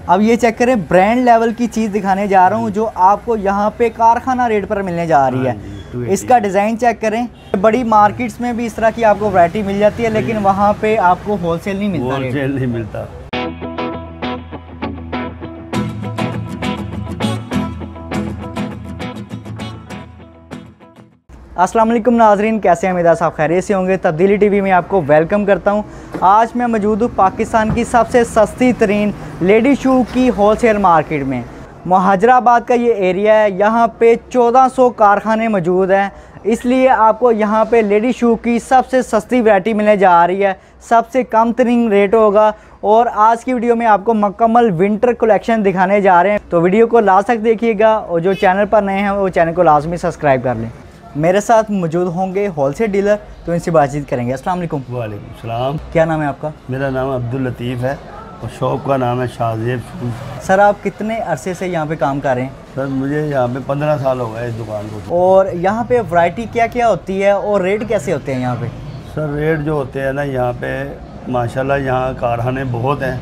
अब ये चेक करें, ब्रांड लेवल की चीज़ दिखाने जा रहा हूँ जो आपको यहाँ पे कारखाना रेट पर मिलने जा रही है। इसका डिज़ाइन चेक करें। बड़ी मार्केट्स में भी इस तरह की आपको वैरायटी मिल जाती है, लेकिन वहाँ पे आपको होलसेल नहीं मिलता। होलसेल नहीं मिलता। अस्सलाम वालेकुम नाजरीन, कैसे हैं? उम्मीद है सब खैरियत से होंगे। तब्दीली टीवी में आपको वेलकम करता हूं। आज मैं मौजूद हूं पाकिस्तान की सबसे सस्ती तरीन लेडी शू की होलसेल मार्केट में। महाजराबाद का ये एरिया है, यहाँ पे 1400 कारखाने मौजूद हैं, इसलिए आपको यहाँ पे लेडी शू की सबसे सस्ती वैरायटी मिलने जा रही है, सबसे कम तरीन रेट होगा। और आज की वीडियो में आपको मुकम्मल विंटर कलेक्शन दिखाने जा रहे हैं, तो वीडियो को लास्ट तक देखिएगा। और जो चैनल पर नए हैं वो चैनल को लाजमी सब्सक्राइब कर लें। मेरे साथ मौजूद होंगे होलसेल डीलर, तो इनसे बातचीत करेंगे। अस्सलाम वालेकुम। वालेकुम सलाम। क्या नाम है आपका? मेरा नाम अब्दुल लतीफ़ है और शॉप का नाम है शाहजेब। सर, आप कितने अरसे से यहाँ पे काम कर रहे हैं? सर, मुझे यहाँ पे 15 साल हो गए इस दुकान को। और यहाँ पे वैरायटी क्या क्या होती है और रेट कैसे होते हैं यहाँ पे? सर, रेट जो होते हैं ना, यहाँ पे माशाल्लाह यहाँ कारखाने बहुत हैं।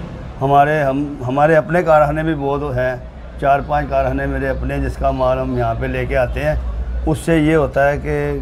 हमारे अपने कारखाने भी बहुत हैं, 4-5 कारखाने मेरे अपने, जिसका माल हम यहाँ पे लेके आते हैं। उससे ये होता है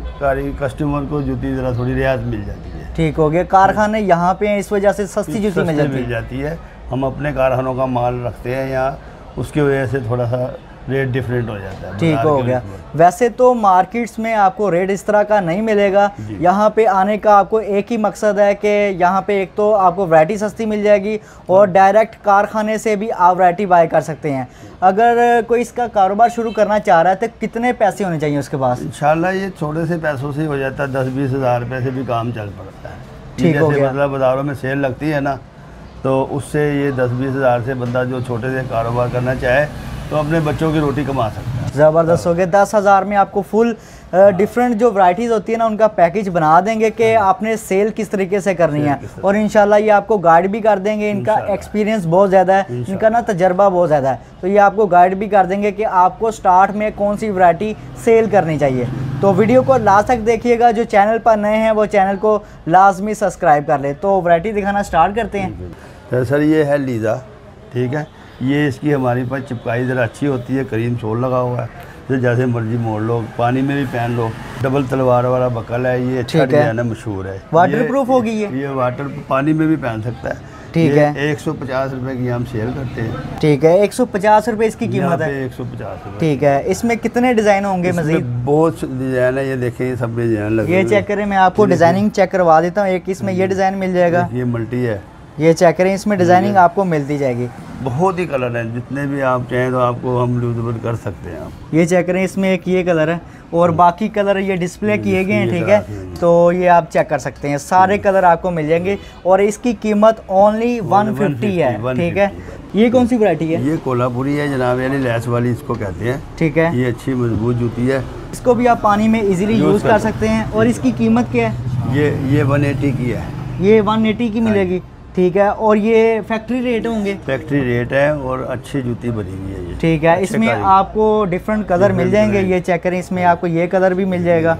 कि कस्टमर को जूती ज़रा थोड़ी रियायत मिल जाती है। ठीक हो गया। कारखाने यहाँ पे हैं, इस वजह से सस्ती जूती मिल जाती है। हम अपने कारखानों का माल रखते हैं यहाँ, उसकी वजह से थोड़ा सा रेट डिफरेंट हो जाता है। ठीक हो गया। वैसे तो मार्केट्स में आपको रेट इस तरह का नहीं मिलेगा। यहाँ पे आने का आपको एक ही मकसद है कि यहाँ पे एक तो आपको वैरायटी सस्ती मिल जाएगी और डायरेक्ट कारखाने से भी आप वैरायटी बाय कर सकते हैं। अगर कोई इसका कारोबार शुरू करना चाह रहा है तो कितने पैसे होने चाहिए उसके पास? इंशाल्लाह ये छोटे से पैसों से हो जाता है, 10-20 हज़ार रुपये से भी काम चल पड़ता है। ठीक हो गया। मतलब बाज़ारों में सेल लगती है ना, तो उससे ये 10-20 हज़ार से बंदा जो छोटे से कारोबार करना चाहे तो अपने बच्चों की रोटी कमा सकता है। ज़बरदस्त हो गया। 10,000 में आपको फुल डिफरेंट जो वैरायटीज़ होती है ना, उनका पैकेज बना देंगे कि आपने सेल किस तरीके से करनी है। और इंशाल्लाह ये आपको गाइड भी कर देंगे। इनका एक्सपीरियंस बहुत ज़्यादा है, इनका ना तजर्बा बहुत ज़्यादा है, तो ये आपको गाइड भी कर देंगे कि आपको स्टार्ट में कौन सी वैरायटी सेल करनी चाहिए। तो वीडियो को लास्ट तक देखिएगा। जो चैनल पर नए हैं वो चैनल को लाजमी सब्सक्राइब कर ले। तो वैरायटी दिखाना स्टार्ट करते हैं। सर, ये है लीज़ा, ठीक है। ये इसकी हमारी पास चिपकाई ज़रा अच्छी होती है, करीम सोल लगा हुआ है, तो जैसे मर्जी मोड़ लो, पानी में भी पहन लो। डबल तलवार वाला बकल है, ये अच्छा डिजाइन है, मशहूर है। वाटर प्रूफ होगी ये वाटर पानी में भी पहन सकता है। ठीक है। 150 रुपये की हम सेल करते हैं। ठीक है, 150 रुपये इसकी कीमत है। 150 रुपये। ठीक है। इसमें कितने डिज़ाइन होंगे मजीद? बहुत डिज़ाइन है, ये देखें, ये सब डिज़ाइन लगे। ये चेक करें, मैं आपको डिज़ाइनिंग चेक करवा देता हूँ। एक इसमें ये डिज़ाइन मिल जाएगा, ये मल्टी है। ये चेक करें, इसमें डिज़ाइनिंग आपको मिलती जाएगी। बहुत ही कलर है, जितने भी आप चाहें तो आपको हम यूज़ेबल कर सकते हैं। आप ये चेक करें, इसमें एक ये कलर है और बाकी कलर ये डिस्प्ले किए गए हैं। ठीक है, तो ये आप चेक कर सकते हैं, सारे कलर आपको मिल जाएंगे। और इसकी कीमत ओनली 150 है। ठीक है। ये कौन सी वैरायटी है? ये कोल्हापुरी है जनाब, यानी लैस वाली इसको कहते हैं। ठीक है। ये अच्छी मजबूत जूती है, इसको भी आप पानी में इजीली यूज़ कर सकते हैं। और इसकी कीमत क्या है? ये 180 की है। ये 180 की मिलेगी। ठीक है। और ये फैक्ट्री रेट होंगे? फैक्ट्री रेट है और अच्छी जूती बनी हुई है ये। ठीक है। इसमें आपको डिफरेंट कलर मिल जाएंगे। ये चेक करें, इसमें आपको ये कलर भी मिल जाएगा।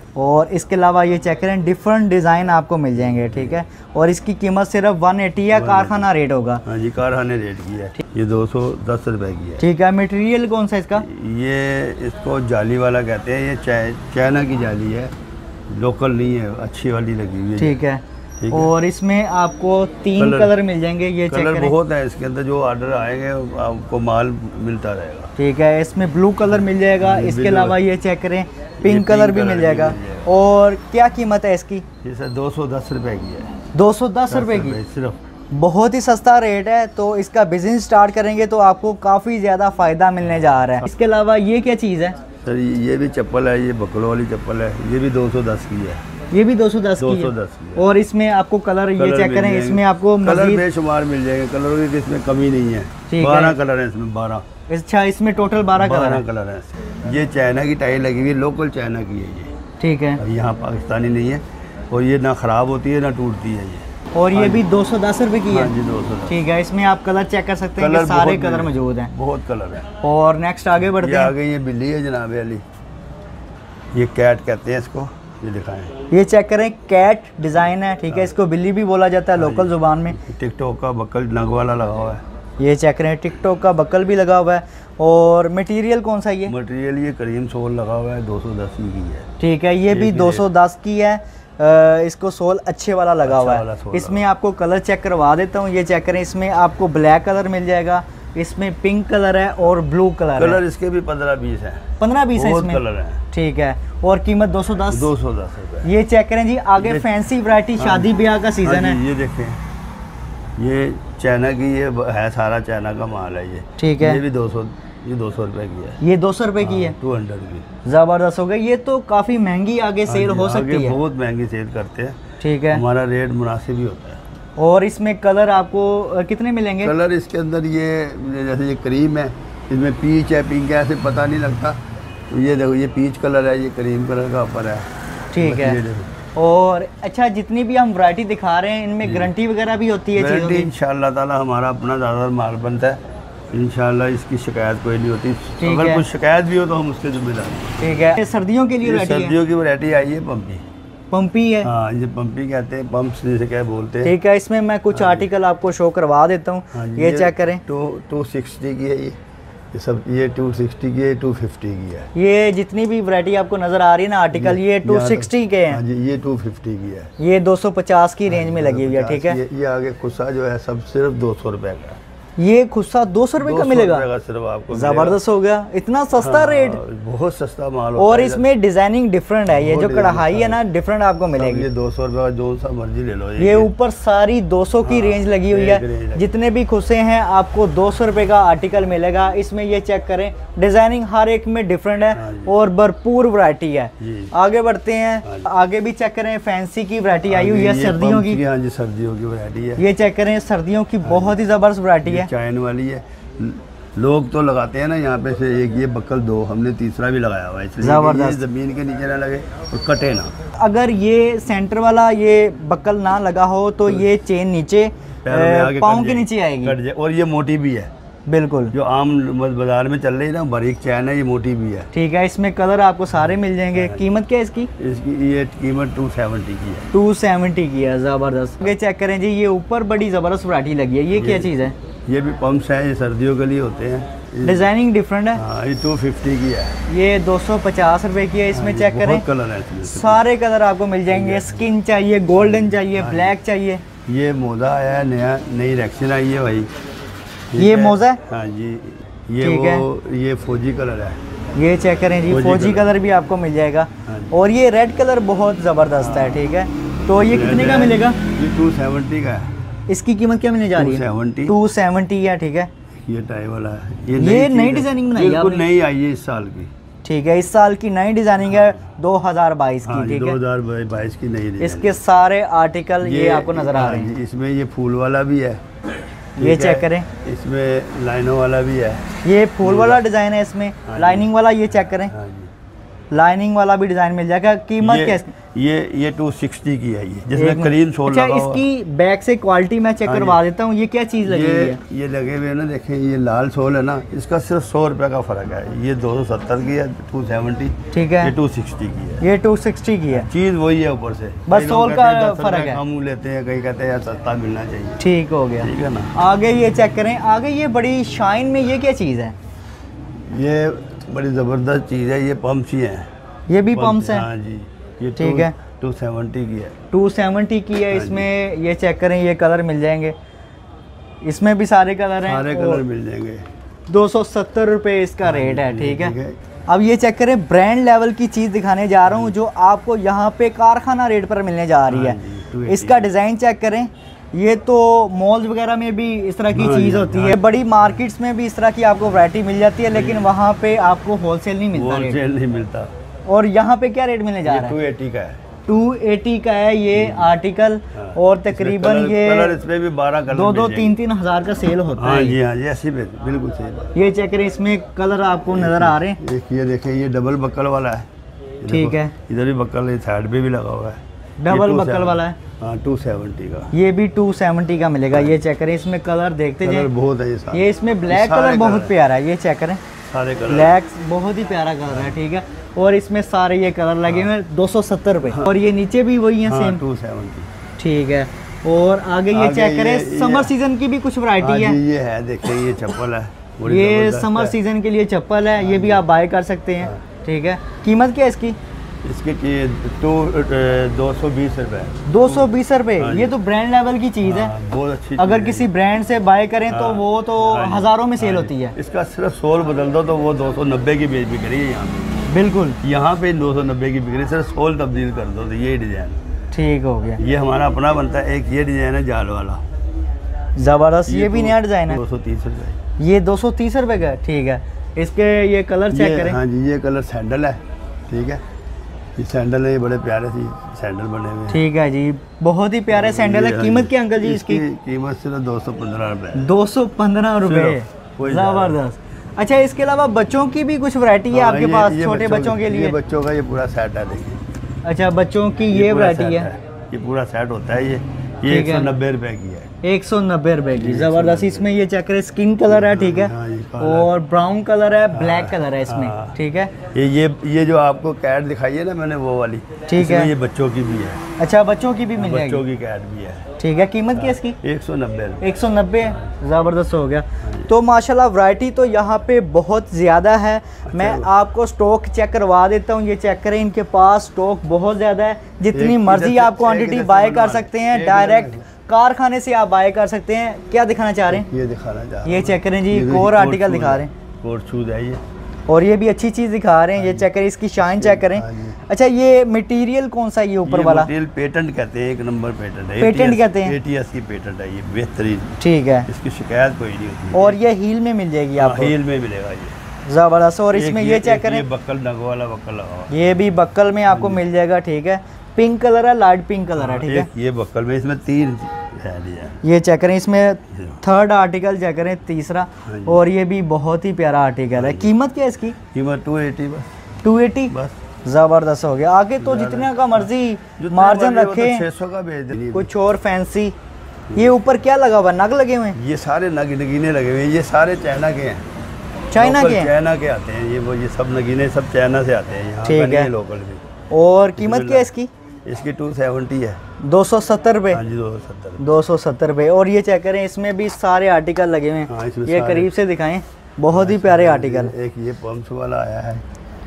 और इसके अलावा ये चेक करें, डिफरेंट डिज़ाइन आपको मिल जाएंगे। ठीक है। और इसकी कीमत सिर्फ 180 है, कारखाना रेट होगा। हाँ जी, कारखाने रेट की है। ये 210 रुपए की है। ठीक है। मटेरियल कौन सा इसका? ये इसको जाली वाला कहते हैं। ये चाइना की जाली है, लोकल नहीं है, अच्छी वाली लगी हुई है। ठीक है। और इसमें आपको 3 कलर मिल जाएंगे। ये चेक करें, बहुत है इसके अंदर, जो ऑर्डर आएंगे आपको माल मिलता रहेगा। ठीक है। इसमें ब्लू कलर मिल जाएगा। इसके अलावा ये चेक करें, पिंक कलर भी मिल जाएगा। और क्या कीमत है इसकी? ये सर 210 रुपए की है। 210 रुपए की सिर्फ, बहुत ही सस्ता रेट है। तो इसका बिजनेस स्टार्ट करेंगे तो आपको काफ़ी ज़्यादा फ़ायदा मिलने जा रहा है। इसके अलावा ये क्या चीज़ है? सर, ये भी चप्पल है, ये बकलों वाली चप्पल है, ये भी 210 की है। ये भी 210 की है। और इसमें आपको कलर ये चेक करें, इसमें आपको कलर बेशुमार मिल जाएंगे, कलरों की इसमें कमी नहीं है। 12 कलर है इसमें, 12। अच्छा, इसमें टोटल 12 कलर है। ये चाइना की टाई लगी हुई है, लोकल चाइना की है ये। ठीक है। यहाँ पाकिस्तानी नहीं है, और ये ना ख़राब होती है ना टूटती है ये। और ये भी 210 रुपए की है। हाँ जी, 210। ठीक है। इसमें आप कलर चेक कर सकते हैं कि सारे कलर मौजूद हैं, बहुत कलर है। और नेक्स्ट आगे बढ़ते हैं। आगे ये बिल्ली है जनाब वाली, ये कैट कहते हैं इसको। ये दिखाएं, ये चेक करें, कैट डिज़ाइन है। ठीक है। इसको बिल्ली भी बोला जाता है लोकल ज़ुबान में। टिकटॉक का बकल नग वाला लगा हुआ है। ये चेक करें, टिकटॉक का बकल भी लगा हुआ है। और मटेरियल कौन सा ये? मटेरियल ये करीम सोल लगा हुआ है, 210 की है। ठीक है, ये भी 210 की है। इसको सोल अच्छे वाला लगा हुआ है। इसमें आपको कलर चेक करवा देता हूँ। ये चेक करें, इसमें आपको ब्लैक कलर मिल जाएगा, इसमें पिंक कलर है और ब्लू कलर है। इसके भी 15-20 है। 15-20 है इसमें कलर है। ठीक है, और कीमत 210 रुपए। ये चेक करें जी। आगे फैंसी वैरायटी, शादी ब्याह का सीजन है। ये देखें, ये चाइना की ये है, सारा चाइना का माल है ये। ठीक है, ये भी 200 रुपए की है। ये 200 रुपए की है। 200 की। जबरदस्त हो गई। ये तो काफी महंगी आगे सेल हो सकती है। बहुत महंगी सेल करते हैं। ठीक है, हमारा रेट मुनासिब ही होता है। और इसमें कलर आपको कितने मिलेंगे? कलर इसके अंदर ये जैसे ये क्रीम है, इसमें पीच है, पिंक है, ऐसे पता नहीं लगता। तो ये देखो, ये पीच कलर है, ये क्रीम कलर का ऊपर है। ठीक है। और अच्छा, जितनी भी हम वैरायटी दिखा रहे हैं, इनमें गारंटी वगैरह भी होती है चीज़ों की? इंशाल्लाह ताला हमारा अपना ज़्यादा माल बनता है, इंशाल्लाह इसकी शिकायत कोई नहीं होती। अगर कुछ शिकायत भी हो तो हम उसके जिम्मेदार हैं। ठीक है। सर्दियों के लिए सर्दियों की वैरायटी आई है, पंपी है। हाँ, ये पंपी कहते हैं, पंप्स जैसे क्या बोलते हैं। ठीक है, इसमें मैं कुछ आर्टिकल आपको शो करवा देता हूँ। ये चेक करें, 260 की है ये सब। ये 260 की है, 250 की है। ये जितनी भी वैरायटी आपको नजर आ रही है ना आर्टिकल, ये 260 के हैं। जी, ये 250 की है। ये 250 की रेंज में लगी हुई है। ठीक है, ये आगे खुस्सा जो है सब सिर्फ 200 रुपए का। ये खुस्सा 200 रुपए का मिलेगा? सिर्फ आपको। जबरदस्त हो गया, इतना सस्ता रेट। बहुत सस्ता माल और इसमें डिजाइनिंग डिफरेंट है। ये जो कढ़ाई है ना, डिफरेंट आपको मिलेगी। ये 200 रुपए का जो सा मर्जी ले लो। ये ऊपर सारी 200 की रेंज लगी हुई है। जितने भी खुस्से हैं आपको 200 रुपए का आर्टिकल मिलेगा। इसमें ये चेक करें, डिजाइनिंग हर एक में डिफरेंट है और भरपूर वैरायटी है। आगे बढ़ते हैं, आगे भी चेक करें, फैंसी की वैरायटी आई हुई है सर्दियों की। हाँ जी, सर्दियों की वैरायटी है। ये चेक करें, सर्दियों की बहुत ही जबरदस्त वैरायटी है। चाइन वाली है। लोग तो लगाते हैं ना यहाँ पे से एक ये बक्कल, 2 हमने तीसरा भी लगाया हुआ है, इसलिए जमीन के नीचे ना लगे और कटे ना। अगर ये सेंटर वाला ये बक्कल ना लगा हो तो ये चेन नीचे पाँव के नीचे आएगी, कट जाए। और ये मोटी भी है बिल्कुल, जो आम बाजार में चल रही है ना, बारीक चैन है, ये मोटी भी है। ठीक है, इसमें कलर आपको सारे मिल जाएंगे। कीमत क्या है इसकी? इसकी ये कीमत 270 की है। 270 की है, जबरदस्त। ये चेक करें जी, ये ऊपर बड़ी जबरदस्त वैरायटी लगी है। ये क्या चीज़ है? ये भी पंप्स हैं, ये सर्दियों के लिए होते हैं। डिजाइनिंग डिफरेंट है। हाँ, ये 250 की है। ये 250 रुपए की है। इसमें चेक करें, कलर है, सारे कलर आपको मिल जाएंगे। स्किन चाहिए, गोल्डन चाहिए, ब्लैक चाहिए। ये मोजा आया है नया, नई रेक्शन आई है भाई। ये मोजा है? हाँ जी, ये फौजी कलर है। ये चेक करें जी, फौजी कलर भी आपको मिल जाएगा। और ये रेड कलर बहुत ज़बरदस्त है। ठीक है, तो ये कितने का मिलेगा? ये 270 का है। इसकी कीमत क्या मिलने जा रही है? 270 है। ठीक है, ये टाई वाला है। ये नई डिजाइनिंग बनाई है, बिल्कुल नई आई है इस साल की। ठीक है, इस साल की नई डिजाइनिंग है, 2022 की। ठीक है, 2022 की नई डिजाइनिंग। इसके सारे आर्टिकल ये आपको नजर आ रहे हैं। इसमें ये फूल वाला भी है। ये चेक करें, इसमें लाइनों वाला भी है। ये फूल वाला डिजाइन है, इसमें लाइनिंग वाला। ये चेक करें, लाइनिंग वाला भी डिजाइन मिल जाएगा। कीमत क्या है? ये 260 की है, ये जिसमें क्लीन सोल लगा हुआ है। इसकी बैक से क्वालिटी मैं चेक करवा देता हूँ। ये क्या चीज़ लगी हुई है? ये लगे हुए हैं ना, देखें, ये लाल सोल है ना, इसका सिर्फ 100 रुपये का फ़र्क है। ये 270 की है, 270। ठीक है, ये 260 की है। ये 260 की है। चीज़ वही है, ऊपर से बस सोल का फ़र्क है। हम लेते हैं, कहीं कहते हैं सस्ता मिलना चाहिए। ठीक हो गया, ठीक है ना। आगे ये चेक करें, आगे ये बड़ी शाइन में ये क्या चीज़ है? ये बड़ी ज़बरदस्त चीज़ है, ये पम्प्स ही हैं। ये भी पम्प्स हैं? हाँ जी, ये ठीक है, 270 की है। 270 की है। इसमें ये चेक करें, ये कलर मिल जाएंगे। इसमें भी सारे कलर हैं, सारे कलर मिल जाएंगे। 270 रुपये इसका रेट है। ठीक है, अब ये चेक करें, ब्रांड लेवल की चीज़ दिखाने जा रहा हूँ जो आपको यहाँ पे कारखाना रेट पर मिलने जा रही है। इसका डिज़ाइन चेक करें। ये तो मॉल्स वगैरह में भी इस तरह की चीज़ होती है, बड़ी मार्केट्स में भी इस तरह की आपको वैरायटी मिल जाती है, लेकिन वहाँ पे आपको होलसेल नहीं मिलता। होलसेल नहीं मिलता। और यहाँ पे क्या रेट मिलने जा रहा है? 280 का है। 280 का है ये आर्टिकल। और तकरीबन ये कलर इसमें भी 12 कलर 2-3 हज़ार का सेल होता है। जी हाँ जी, ऐसी बिल्कुल सही। ये चेक करें, इसमें कलर आपको नजर आ रहे हैं। ये देखें, ये डबल बक्कल वाला है। ठीक है, इधर भी बक्कल, साइड पे भी लगा हुआ है, डबल बक्कल वाला है। हाँ, 270 का। ये भी 270 का मिलेगा। ये चेक करें, इसमें कलर देखते जाइए, बहुत है। ये इसमें ब्लैक कलर बहुत प्यारा है। ये चेक करें, सारे कलर ब्लैक बहुत ही प्यारा कलर है। ठीक है, और इसमें सारे ये कलर लगे हुए हैं। 270 रुपये। और ये नीचे भी वही है सेम, 270। ठीक है। और आगे ये चेक करें, ये समर सीजन की भी कुछ वैरायटी है। ये है, देखिए ये चप्पल है, ये समर सीजन के लिए चप्पल है, ये भी आप बाय कर सकते हैं। ठीक है, कीमत क्या है इसकी? इसके 220 रुपये। 220 रुपये, ये तो ब्रांड लेवल की चीज़ है। बहुत अच्छी। अगर किसी ब्रांड से बाय करें तो वो तो हज़ारों में सेल होती है। इसका सिर्फ सोल बदल दो तो वो 290 की बिक रही है यहाँ पे। बिल्कुल, यहाँ पे 290 की बिक रही है, सिर्फ सोल तब्दील कर दो तो ये डिज़ाइन ठीक हो गया। ये हमारा अपना बनता है। एक ये डिज़ाइन है जाल वाला, ज़बरदस्त, ये भी नया डिज़ाइन है। 230 रुपये। ये 230 रुपये का। ठीक है, इसके ये कलर चेक करें। हाँ जी, ये कलर सैंडल है। ठीक है, ये सैंडल है, ये बड़े प्यारे सी सैंडल बने हुए हैं। ठीक है जी, बहुत ही प्यारे सैंडल है। कीमत क्या अंकल जी इसकी? कीमत सिर्फ 215 रुपये। 215 रुपये, ज़बरदस्त। अच्छा, इसके अलावा बच्चों की भी कुछ वैरायटी है आपके पास, छोटे बच्चों के लिए? ये बच्चों का ये पूरा सेट है, देखिए। अच्छा, बच्चों की ये वैरायटी है, ये पूरा सेट होता है। ये 190 रुपये की है। 190 रुपये की, ज़बरदस्त। इसमें ये चेक करें, स्किन कलर है। ठीक है, और ब्राउन कलर है, ब्लैक कलर है इसमें। ठीक है, ये जो आपको कैट दिखाई है ना मैंने, वो वाली। ठीक है, ये बच्चों की भी है। अच्छा, बच्चों की भी मिल जाएगी? बच्चों की कैट भी है। ठीक है, कीमत क्या इसकी? 190। 190, ज़बरदस्त हो गया। तो माशाल्लाह वैरायटी तो यहाँ पे बहुत ज़्यादा है। मैं आपको स्टॉक चेक करवा देता हूँ। ये चेक करें, इनके पास स्टॉक बहुत ज़्यादा है। जितनी मर्जी आप क्वांटिटी बाय कर सकते हैं, डायरेक्ट कारखाने से आप बाय कर सकते हैं। क्या दिखाना चाह रहे हैं? ये दिखाना चाह रहे हैं। ये चेक करें जी, कोर आर्टिकल दिखा रहे हैं, कोर शूज है ये। और ये भी अच्छी चीज़ दिखा रहे हैं। ये चेक करें, इसकी शाइन चेक करें। अच्छा, ये मटेरियल कौन सा है? ये ऊपर वाला मटेरियल पेटेंट कहते हैं, 1 नंबर पेटेंट है। पेटेंट कहते हैं? ATS की पेटेंट है ये, बेहतरीन। ठीक है, इसकी शिकायत कोई नहीं होती। और ये हील में मिल जाएगी आपको? हील में मिलेगा ये, ज़बरदस्त। और इसमें ये चेक करें, ये बक्कल नग वाला बक्कल लगा हुआ, ये भी बक्कल में आपको मिल जाएगा। ठीक है, पिंक कलर है, लाइट पिंक कलर है। ठीक है, ये बक्कल में, इसमें 3 है। ये चेक करें, इसमें थर्ड आर्टिकल चेक करें, तीसरा। और ये भी बहुत ही प्यारा आर्टिकल है। कीमत क्या है इसकी? कीमत 280 बस। 280 बस, ज़बरदस्त हो गया। आगे तो जितने का मर्जी मार्जिन रखे, 600 का भेज दें। कुछ और फैंसी। ये ऊपर क्या लगा हुआ? नग लगे हुए हैं? ये सारे नगीने लगे हुए हैं। ये सारे चाइना के हैं। चाइना के हैं? चाइना के आते हैं ये सब नगीने सब चाइना से आते हैं। यहाँ ठीक है, लोकल भी। और कीमत क्या है इसकी? इसकी 270 है। 270 रुपये? हाँ जी, 270। 270 रुपये। और ये चेक करें, इसमें भी सारे आर्टिकल लगे हुए हैं। ये करीब से दिखाएं, बहुत ही प्यारे आर्टिकल। एक ये पम्प्स वाला आया है,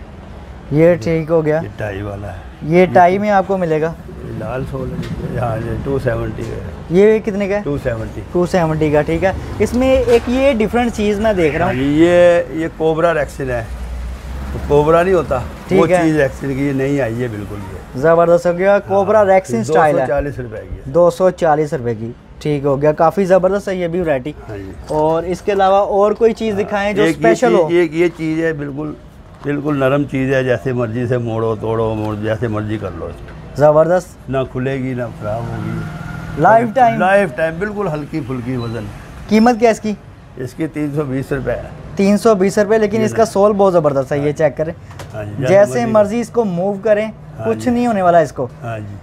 ये ठीक हो गया। ये टाई वाला है। ये टाई में आपको मिलेगा, लाल सोल है। हाँ, ये 270 का। ये कितने का है? 270। 270 का। ठीक है, इसमें एक ये डिफरेंट चीज़ मैं देख रहा हूँ। ये कोबरा रैक्सिन है। तो कोबरा नहीं होता, वो ठीक है, चीज़ रैक्सिन की ये नहीं आई है बिल्कुल। ये ज़बरदस्त हो गया। कोबरा रैक्सिन स्टाइल है, 240 रुपये की। 240 रुपये की। ठीक हो गया, काफ़ी ज़बरदस्त है ये भी वैरायटी। हाँ जी। और इसके अलावा और कोई चीज़ दिखाएं जो स्पेशल हो? एक ये चीज़ है, बिल्कुल नरम चीज़ है, जैसे मर्जी से मोड़ो तोड़ो जैसे मर्जी कर लो। ज़बरदस्त, ना खुलेगी ना खराब होगी, लाइफ टाइम बिल्कुल हल्की फुल्की वजन। कीमत क्या है इसकी? इसकी 320 रुपये है। 320 रुपये, लेकिन इसका सोल बहुत ज़बरदस्त है। ये चेक करें, जैसे मर्जी इसको मूव करें, कुछ नहीं होने वाला इसको। हाँ जी।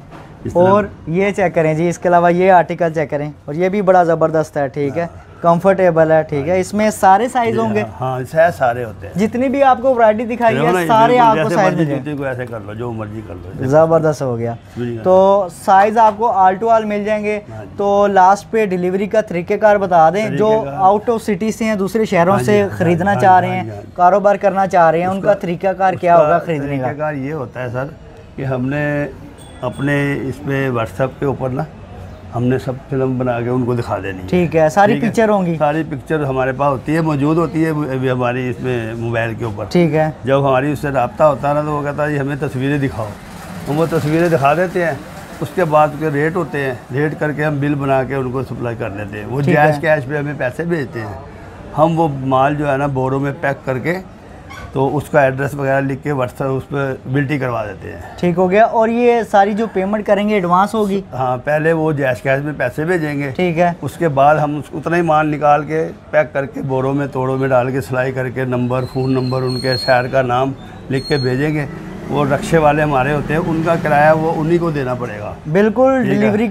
और ये चेक करें जी, इसके अलावा ये आर्टिकल चेक करें, और ये भी बड़ा ज़बरदस्त है। ठीक है, कंफर्टेबल है। ठीक है, इसमें सारे साइज होंगे? हाँ, सारे होते हैं। जितनी भी आपको वैरायटी दिखाई है सारे आपको साइज मिल जाएंगे। को ऐसे कर लो, जो मर्जी कर लो। ज़बरदस्त हो गया। तो साइज आपको आल टू आल मिल जाएंगे। तो लास्ट पे डिलीवरी का तरीक़ेकार बता दें, जो आउट ऑफ सिटी से हैं, दूसरे शहरों से ख़रीदना चाह रहे हैं, कारोबार करना चाह रहे हैं, उनका तरीक़ाकार क्या होगा ख़रीदने का? ये होता है सर कि हमने अपने इसमें व्हाट्सएप के ऊपर ना हमने सब फिल्म बना के उनको दिखा देनी है। ठीक है, सारी पिक्चर होंगी? सारी पिक्चर हमारे पास होती है, मौजूद होती है हमारी इसमें मोबाइल के ऊपर। ठीक है, जब हमारी उससे रब्ता होता है ना, तो वो कहता है जी हमें तस्वीरें दिखाओ, हम वो तस्वीरें दिखा देते हैं। उसके बाद के रेट होते हैं, रेट करके हम बिल बना के उनको सप्लाई कर देते हैं। वो जैश कैश पे हमें पैसे भेजते हैं। हम वो माल जो है ना बोरों में पैक करके, तो उसका एड्रेस वगैरह लिख के व्हाट्सएप उस पर बिल्टी करवा देते हैं। ठीक हो गया। और ये सारी जो पेमेंट करेंगे एडवांस होगी? हाँ, पहले वो जैश कैश में पैसे भेजेंगे। ठीक है, उसके बाद हम उतना ही माल निकाल के पैक करके बोरों में तोड़ों में डाल के सिलाई करके नंबर, फ़ोन नंबर, उनके शहर का नाम लिख के भेजेंगे। वो रक्शे वाले हमारे होते हैं, उनका किराया वो उन्हीं को देना पड़ेगा। बिल्कुल, डिलीवरी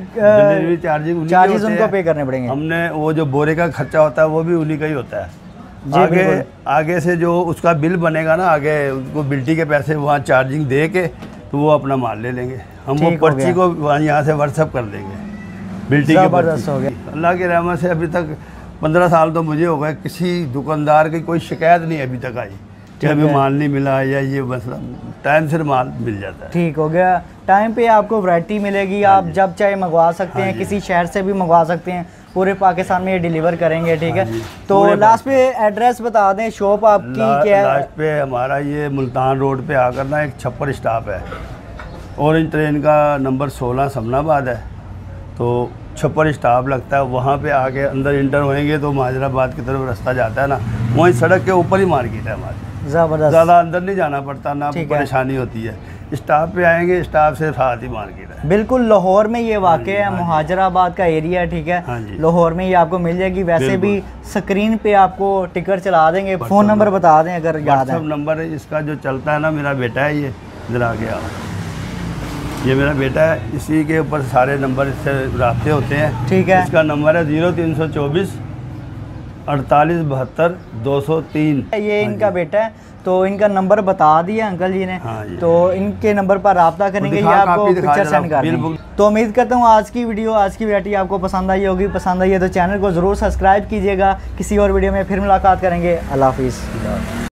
चार्जेस उनको पे करने पड़ेंगे। हमने वो जो बोरे का खर्चा होता है वो भी उन्हीं का ही होता है। आगे से जो उसका बिल बनेगा ना, आगे उनको बिल्टी के पैसे वहाँ चार्जिंग दे के तो वो अपना माल ले लेंगे। हम वो पर्ची को वहाँ यहाँ से व्हाट्सएप कर देंगे। बेटी के ज़बरदस्त हो गया। अल्लाह की रहमत से अभी तक 15 साल तो मुझे हो गए, किसी दुकानदार की कोई शिकायत नहीं अभी तक आई कि अभी माल नहीं मिला या ये मसला, टाइम से माल मिल जाता है। ठीक हो गया। टाइम पे आपको वैरायटी मिलेगी, आप जब चाहे मंगवा सकते हैं, किसी शहर से भी मंगवा सकते हैं, पूरे पाकिस्तान में ये डिलीवर करेंगे। ठीक है, तो लास्ट पे एड्रेस बता दें, शॉप आपकी क्या है? लास्ट पे हमारा ये मुल्तान रोड पे आकर ना एक छप्पर स्टॉप है, ऑरेंज ट्रेन का नंबर 16 समनाबाद है, तो छप्पर स्टॉप लगता है, वहाँ पे आके अंदर इंटर होएंगे तो माजराबाद की तरफ रास्ता जाता है ना, वहीं सड़क के ऊपर ही मार्केट है हमारी। ज़बरदस्त, ज़्यादा अंदर नहीं जाना पड़ता, ना परेशानी होती है। स्टॉप पे आएंगे, स्टॉप से साथ ही मार्केट है। बिल्कुल लाहौर में ये वाक़ है, मुहाजराबाद का एरिया। ठीक है, लाहौर में ये आपको मिल जाएगी। वैसे भी स्क्रीन पे आपको टिकट चला देंगे। फ़ोन नंबर बता दें अगर याद है। नंबर है इसका जो चलता है ना, मेरा बेटा है, ये इधर आ गया, ये मेरा बेटा है, इसी के ऊपर सारे नंबर इससे रब्ते होते हैं। ठीक है, इसका नंबर है 0324 48 72 203। ये इनका बेटा है, तो इनका नंबर बता दिया अंकल जी ने। तो इनके नंबर पर रब्ता करेंगे, ये आपको पिक्चर सेंड कर देंगे। तो उम्मीद करता हूँ आज की वीडियो, आज की वैरायटी आपको पसंद आई होगी। पसंद आई है तो चैनल को ज़रूर सब्सक्राइब कीजिएगा। किसी और वीडियो में फिर मुलाकात करेंगे। अल्लाह हाफिज़।